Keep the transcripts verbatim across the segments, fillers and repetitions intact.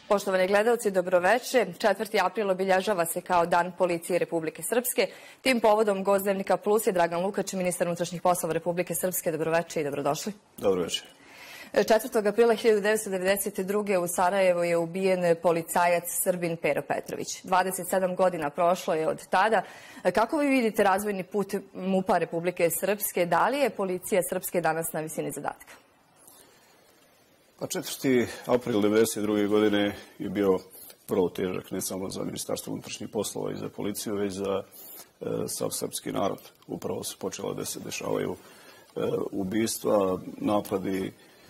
Poštovani gledalci, dobroveče. četvrti april obilježava se kao Dan policije Republike Srpske. Tim povodom gost Dnevnika Plus je Dragan Lukač, ministar unutrašnjih poslova Republike Srpske. Dobroveče i dobrodošli. Dobroveče. četvrtog aprila hiljadu devetsto devedeset druge. u Sarajevu je ubijen policajac Srbin Pero Petrović. dvadeset sedam godina prošlo je od tada. Kako vi vidite razvojni put MUP-a Republike Srpske? Da li je policija Srpske danas na visini zadatka? Pa četvrti april devedeset druge. godine je bio vrlo težak ne samo za Ministarstvo unutrašnjih poslova i za policiju, već za e, sav srpski narod. Upravo su počela da se dešavaju e, ubistva, napadi.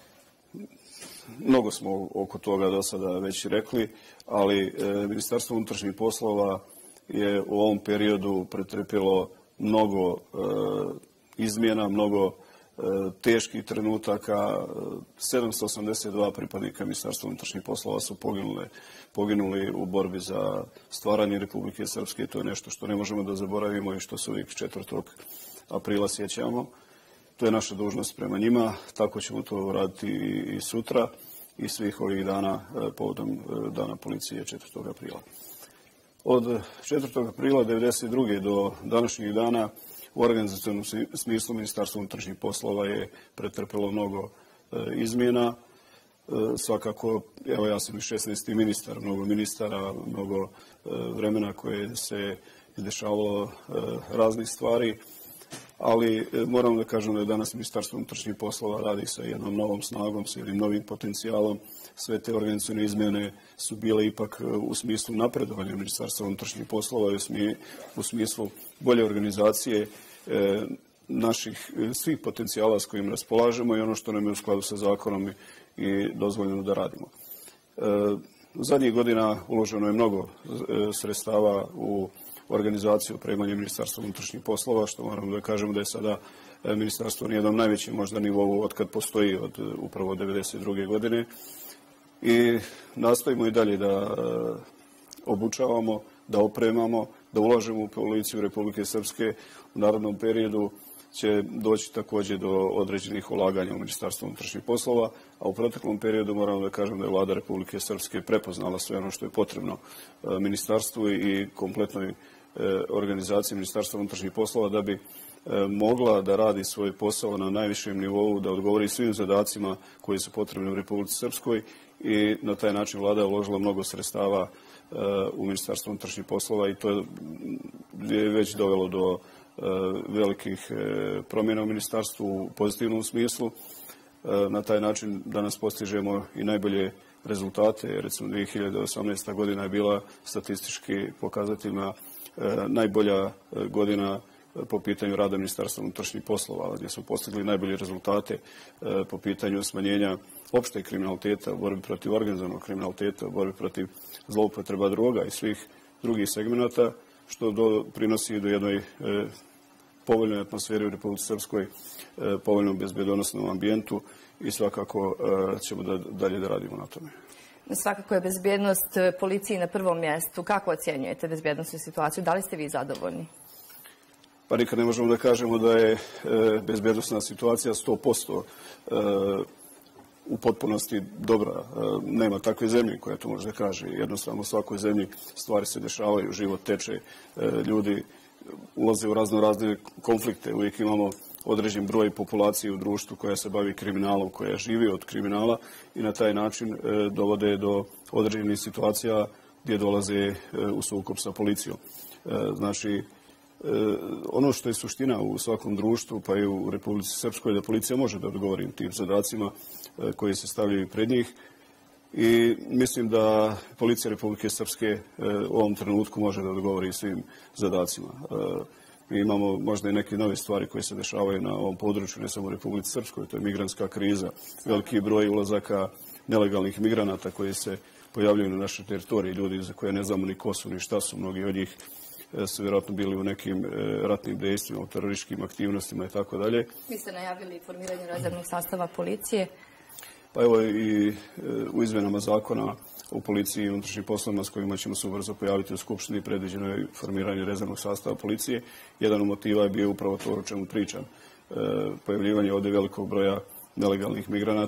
Mnogo smo oko toga do sada već rekli, ali e, Ministarstvo unutrašnjih poslova je u ovom periodu pretrpjelo mnogo e, izmjena, mnogo teških trenutaka. sedamsto osamdeset dva pripadnika Ministarstva unutrašnjih poslova su poginuli, poginuli u borbi za stvaranje Republike Srpske. To je nešto što ne možemo da zaboravimo i što se uvijek četvrtog aprila sjećamo. To je naša dužnost prema njima. Tako ćemo to raditi i sutra i svih ovih dana povodom Dana policije četvrtog aprila. Od četvrtog aprila devedeset druge. do današnjih dana u organizacionom smislu Ministarstvo unutrašnjih poslova je pretrpelo mnogo e, izmjena. E, svakako, evo ja sam i šesnaesti ministar, mnogo ministara, mnogo e, vremena koje se izdešavalo e, raznih stvari, ali e, moram da kažem da je danas Ministarstvo unutrašnjih poslova radi sa jednom novom snagom, sa jednim novim potencijalom. Sve te organizacione izmjene su bile ipak u smislu napredovanja Ministarstva unutrašnjih poslova i u smislu bolje organizacije e, naših svih potencijala s kojim raspolažemo i ono što nam je u skladu sa zakonom i dozvoljeno da radimo. E, zadnjih godina uloženo je mnogo e, sredstava u organizaciju opremanja Ministarstva unutrašnjih poslova, što moramo da kažemo da je sada e, ministarstvo na jednom najvećem možda nivou od kad postoji od upravo devedeset druge. godine. I nastojimo i dalje da e, obučavamo, da opremamo, da ulažemo u policiju Republike Srpske. U narednom periodu će doći također do određenih ulaganja u Ministarstvu unutrašnjih poslova, a u proteklom periodu moramo da kažem da je Vlada Republike Srpske prepoznala sve ono što je potrebno e, ministarstvu i kompletnoj e, organizaciji Ministarstva unutrašnjih poslova da bi e, mogla da radi svoj posao na najvišem nivou, da odgovori svim zadacima koji su potrebni u Republici Srpskoj i na taj način Vlada je uložila mnogo sredstava uh, u Ministarstvo unutrašnjih poslova i to je već dovelo do uh, velikih uh, promjena u ministarstvu u pozitivnom smislu. Uh, na taj način danas postižemo i najbolje rezultate. Recimo dvije hiljade osamnaesta. godina je bila statistički pokazateljima uh, najbolja uh, godina po pitanju rada Ministarstva unutrašnjih poslova, gdje smo postigli najbolje rezultate e, po pitanju smanjenja opšte kriminaliteta, borbi protiv organizovanog kriminaliteta, borbi protiv zloupotreba droga i svih drugih segmenata, što doprinosi do jednoj e, povoljnoj atmosferi u Republici Srpskoj, e, povoljnom bezbjedonosnom ambijentu i svakako e, ćemo da, dalje da radimo na tome. Svakako je bezbjednost policiji na prvom mjestu. Kako ocjenjujete bezbjednostnu situaciju? Da li ste vi zadovoljni? Pa nikad ne možemo da kažemo da je e, bezbjednosna situacija sto posto e, u potpunosti dobra. E, nema takve zemlje koja to može da kaže. Jednostavno u svakoj zemlji stvari se dešavaju, život teče, e, ljudi ulaze u razno razne konflikte. Uvijek imamo određen broj populacije u društvu koja se bavi kriminalom, koja živi od kriminala i na taj način e, dovode do određenih situacija gdje dolaze e, u sukob sa policijom. E, znači, ono što je suština u svakom društvu, pa i u Republici Srpskoj, da policija može da odgovori tim zadacima koji se stavljaju pred njih. I mislim da policija Republike Srpske u ovom trenutku može da odgovori svim zadacima. Mi imamo možda i neke nove stvari koje se dešavaju na ovom području, ne samo u Republici Srpskoj, to je migrantska kriza, veliki broj ulazaka nelegalnih migranata koji se pojavljaju na našoj teritoriji, ljudi za koje ne znamo ni ko su, ni šta su, mnogi od njih su vjerojatno bili u nekim e, ratnim dejstvima, u terorističkim aktivnostima i tako dalje. Vi ste najavili formiranje rezervnog sastava policije. Pa evo i e, u izmjenama zakona u policiji i unutrašnjim poslovima s kojima ćemo se ubrzo pojaviti u Skupštini predviđeno je formiranje rezervnog sastava policije. Jedan od motiva je bio upravo to o čemu pričam. E, pojavljivanje ovdje velikog broja nelegalnih migranata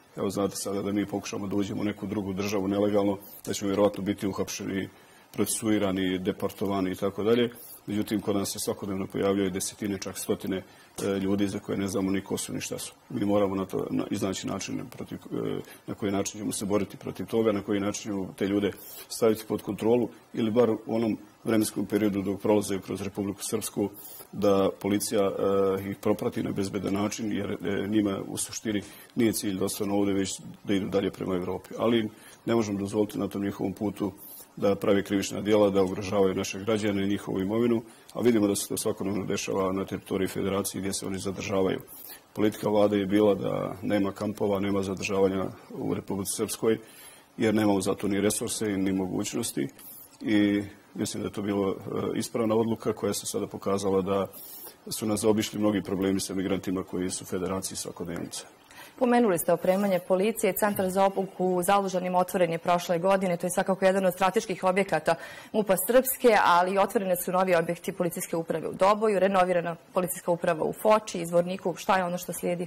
Evo znate sada da mi pokušamo da uđemo u neku drugu državu nelegalno, da ćemo vjerojatno biti uhapšeni, procesuirani, deportovani i tako dalje. Međutim, kod nas se svakodnevno pojavljaju desetine, čak stotine ljudi za koje ne znamo ni ko su ni šta su. Mi moramo na to iznaći način protiv, na koji način ćemo se boriti protiv toga, na koji način ćemo te ljude staviti pod kontrolu ili bar u onom vremenskom periodu dok prolaze kroz Republiku Srpsku da policija ih proprati na bezbedan način, jer njima u suštini nije cilj da ostanu ovdje, već da idu dalje prema Evropi. Ali ne možemo dozvoliti na tom njihovom putu da pravi krivična djela, da ugrožavaju naše građane i njihovu imovinu, a vidimo da se to svakodnevno dešava na teritoriji federacije gdje se oni zadržavaju. Politika vlade je bila da nema kampova, nema zadržavanja u Republici Srpskoj, jer nemamo za to ni resurse ni mogućnosti i mislim da je to bilo ispravna odluka koja se sada pokazala da su nas zaobišli mnogi problemi sa migrantima koji su u federaciji svakodnevnice. Pomenuli ste opremanje policije. Centar za obuku u Zalužanim otvoren je prošle godine. To je svakako jedan od strateških objekata MUP-a Srpske, ali otvorene su novi objekti policijske uprave u Doboju, renovirana policijska uprava u Foči, Zvorniku. Šta je ono što slijedi?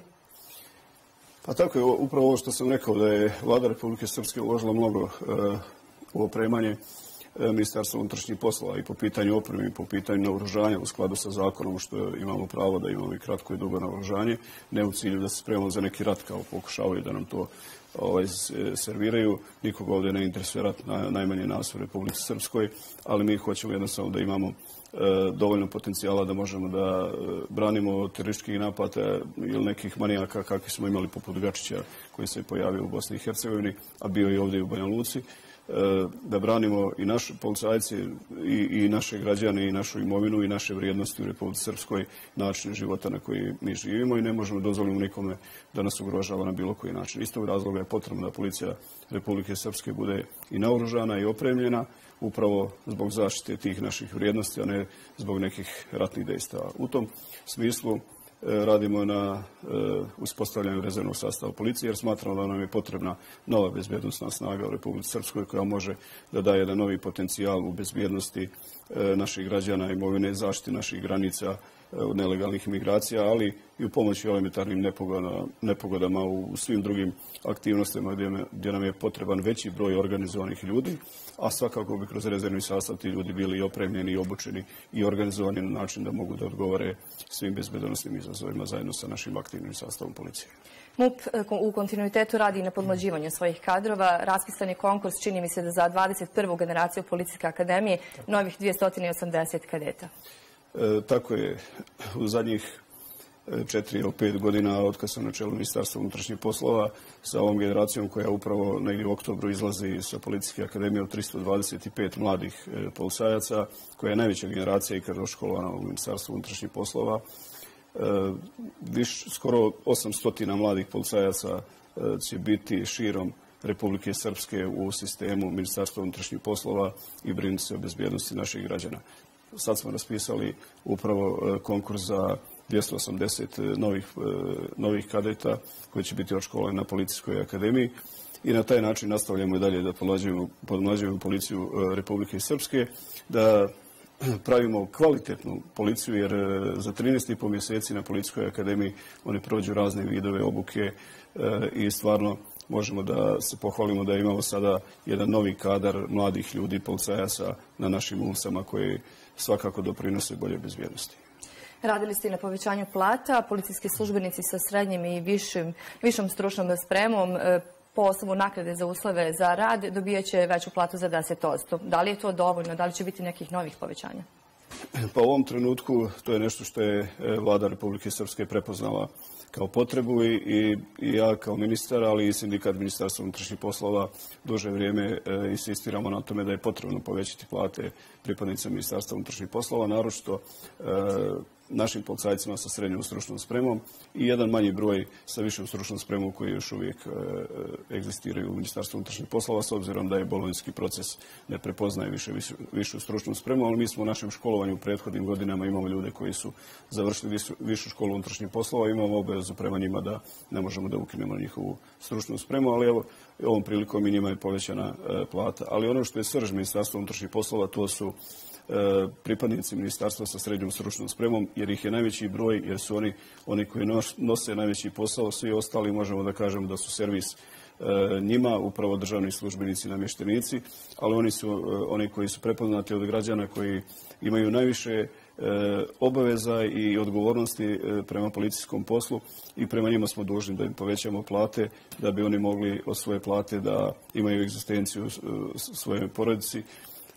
Pa tako je upravo ovo što sam rekao, da je Vlada Republike Srpske uložila mnogo u opremanje Ministarstva unutrašnjih poslova i po pitanju opreme i po pitanju naoružanja u skladu sa zakonom, što imamo pravo da imamo i kratko i dugo naoružanje, ne u cilju da se spremamo za neki rat kao pokušavaju da nam to ovaj, serviraju. Nikoga ovdje ne interesuje rat, na, najmanje nas u Republici Srpskoj, ali mi hoćemo jednostavno da imamo e, dovoljno potencijala da možemo da e, branimo terorističkih napada ili nekih manijaka kakvi smo imali poput Gačića koji se pojavio u Bosni i Hercegovini, a bio i ovdje u Banja Luci, da branimo i naše policajce i, i naše građane i našu imovinu i naše vrijednosti u Republici Srpskoj, način života na koji mi živimo i ne možemo dozvoliti nikome da nas ugrožava na bilo koji način. Iz tog razloga je potrebno da policija Republike Srpske bude i naoružana i opremljena upravo zbog zaštite tih naših vrijednosti, a ne zbog nekih ratnih dejstava. U tom smislu radimo na uspostavljanju rezervnog sastava policije, jer smatramo da nam je potrebna nova bezbjednostna snaga u Republici Srpskoj koja može da daje jedan novi potencijal u bezbjednosti naših građana, imovine, zaštiti naših granica od nelegalnih migracija, ali i u pomoći elementarnim nepogodama, nepogodama u svim drugim aktivnostima gdje, gdje nam je potreban veći broj organizovanih ljudi, a svakako bi kroz rezervni sastav ti ljudi bili i opremljeni, i obučeni, i organizovani na način da mogu da odgovore svim bezbednosnim izazovima zajedno sa našim aktivnim sastavom policije. MUP u kontinuitetu radi i na podmlađivanju svojih kadrova. Raspisan je konkurs, čini mi se da za dvadeset prvu generaciju Policijske akademije, novih dvjesto osamdeset kadeta. E, tako je. U zadnjih četiri ili pet godina od kad sam na čelu Ministarstva unutrašnjih poslova sa ovom generacijom koja upravo negdje u oktobru izlazi sa Policijske akademije od tristo dvadeset pet mladih e, policajaca, koja je najveća generacija ikada doškolovana u Ministarstvu unutrašnjih poslova. E, viš, skoro osamsto mladih policajaca e, će biti širom Republike Srpske u sistemu Ministarstva unutrašnjih poslova i brinuti se o bezbjednosti naših građana. Sad smo raspisali upravo konkurs za dvjesto osamdeset novih, novih kadeta koji će biti odškolovani na Policijskoj akademiji i na taj način nastavljamo i dalje da podmlađujemo policiju Republike Srpske, da pravimo kvalitetnu policiju, jer za trinaest i po mjeseci na Policijskoj akademiji oni prođu razne vidove obuke i stvarno možemo da se pohvalimo da imamo sada jedan novi kadar mladih ljudi, policajaca na našim ulicama koji svakako doprinose bolje bezbjednosti. Radili ste i na povećanju plata. Policijski službenici sa srednjim i višim, višom stručnom spremom po osnovu naknade za uslove za rad dobijaće veću platu za deset posto. Da li je to dovoljno? Da li će biti nekih novih povećanja? Pa u ovom trenutku to je nešto što je Vlada Republike Srpske prepoznala kao potrebu i, i, i ja kao ministar, ali i sindikat Ministarstva unutrašnjih poslova duže vrijeme e, insistiramo na tome da je potrebno povećati plate pripadnicima Ministarstva unutrašnjih poslova, naročito e, našim policajcima sa srednjom stručnom spremom i jedan manji broj sa višom stručnom spremom koji još uvijek e, egzistiraju u Ministarstvu unutrašnjih poslova, s obzirom da je bolonjski proces ne prepoznaje više višu, višu stručnu spremu, ali mi smo u našem školovanju u prethodnim godinama imamo ljude koji su završili višu, višu školu unutrašnjih poslova, imamo obavezu prema njima da ne možemo da ukinemo njihovu stručnu spremu, ali evo, ovom prilikom i njima je povećana e, plata. Ali ono što je srž Ministarstva unutrašnjih poslova, to su pripadnici ministarstva sa srednjom stručnom spremom, jer ih je najveći broj, jer su oni, oni koji nose najveći posao, svi ostali možemo da kažemo da su servis njima, upravo državni službenici i namještenici, ali oni su oni koji su prepoznati od građana, koji imaju najviše obaveza i odgovornosti prema policijskom poslu i prema njima smo dužni da im povećamo plate, da bi oni mogli od svoje plate da imaju egzistenciju svoje porodici.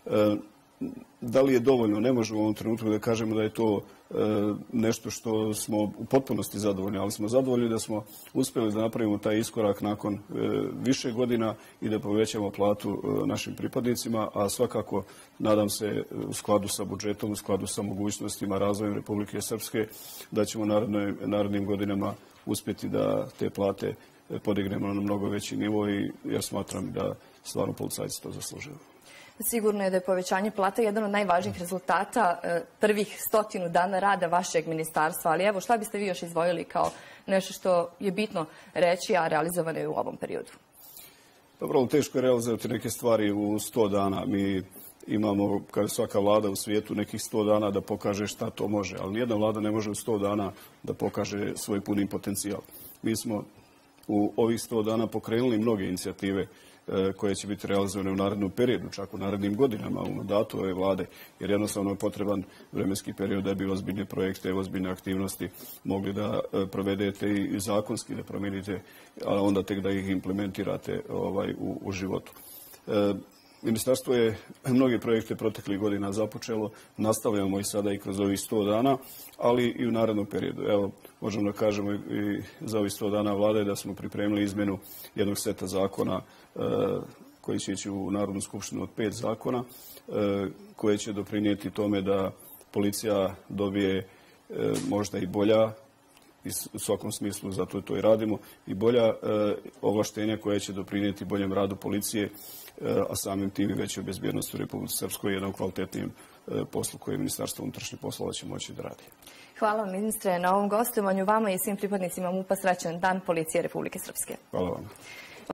Da li je dovoljno? Ne možemo u ovom trenutku da kažemo da je to nešto što smo u potpunosti zadovoljni, ali smo zadovoljni da smo uspjeli da napravimo taj iskorak nakon više godina i da povećamo platu našim pripadnicima, a svakako, nadam se, u skladu sa budžetom, u skladu sa mogućnostima razvojem Republike Srpske, da ćemo narednim godinama uspjeti da te plate podignemo na mnogo veći nivo, i ja smatram da stvarno policajci to zaslužuju. Sigurno je da je povećanje plata jedan od najvažnijih rezultata prvih stotinu dana rada vašeg ministarstva, ali evo, šta biste vi još izdvojili kao nešto što je bitno reći, a realizovano je u ovom periodu? Dobro, teško je realizovati neke stvari u sto dana. Mi imamo, kao i svaka vlada u svijetu, nekih sto dana da pokaže šta to može, ali nijedna vlada ne može u sto dana da pokaže svoj puni potencijal. Mi smo u ovih sto dana pokrenuli mnoge inicijative koje će biti realizovane u narednom periodu, čak u narednim godinama u mandatu ove vlade, jer jednostavno je potreban vremenski period da bi ozbiljne projekte, ozbiljne aktivnosti mogli da provedete i zakonski da promijenite, a onda tek da ih implementirate ovaj, u, u životu. E, Ministarstvo je mnoge projekte proteklih godina započelo, nastavljamo i sada i kroz ovih sto dana, ali i u narednom periodu. Evo, možemo da kažemo i za ovih sto dana vlade da smo pripremili izmjenu jednog seta zakona e, koji će ići u Narodnu skupštinu od pet zakona, e, koje će doprinijeti tome da policija dobije e, možda i bolja, u svakom smislu, zato to i radimo, i bolja e, ovlaštenja koja će doprinijeti boljem radu policije, a samim tim i većoj bezbjednosti u Republici Srpskoj i jednom kvalitetnijem poslu koje Ministarstvo unutrašnjih poslova će moći da radi. Hvala vam, ministre, na ovom gostovanju. Vama i svim pripadnicima MUP-a srećan dan Policije Republike Srpske. Hvala vam.